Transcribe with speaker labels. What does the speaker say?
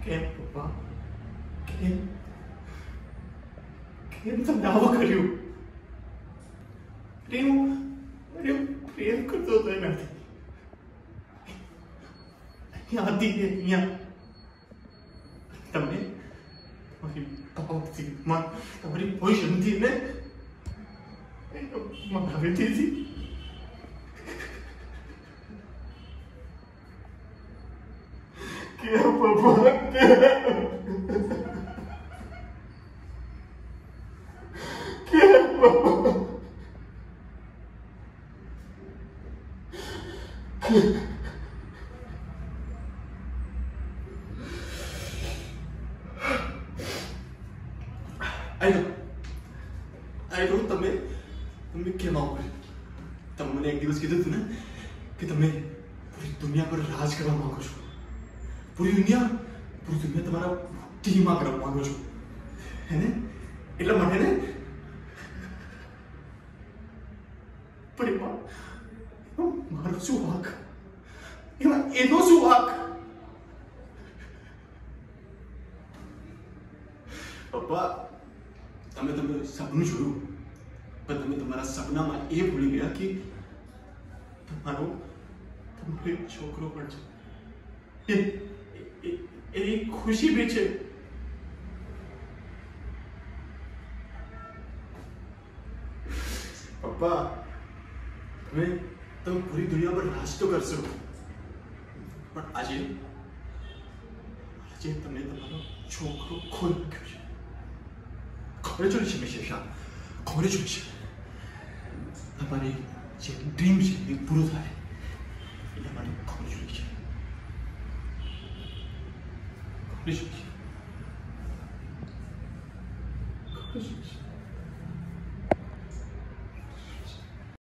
Speaker 1: કેમ પપ્પા કેમ કેમ તમને આવું કર્યું? હું પ્રેમ કરતો હતો એનાથી. યાદી અહીંયા તમે તમારી પાવરથી તમારી પોઝિશનથી ને મનાવી દીધી. કેમ પપ્પા કેમ પપ્પા I know તમે કેમ આવું કર્યું? તમે મને એક દિવસ કીધું હતું ને કે તમે પૂરી દુનિયા પર રાજ કરવા માંગો છો. પૂરી દુનિયા તમારા બુદ્ધિમાં કરવા માંગો છો હે ને? એટલા માટે ને પણ મારો શું વાંક? એનો શું વાંક? પપ્પા તમે સપનું જોયું પણ તમે તમારા સપનામાં એ ભૂલી ગયા કે તમારો છોકરો પણ છે. એની ખુશી બી છે. પપ્પા તમે પૂરી દુનિયા પર રાજ તો કરશો પણ આજે તમે તમારો છોકરો ખોઈ નાખ્યો છે. Congratulations, Mr. Shah. Congratulations. તમારી જે ડ્રીમ છે એ પૂરું થાય એટલા માટે congratulations. Congratulations.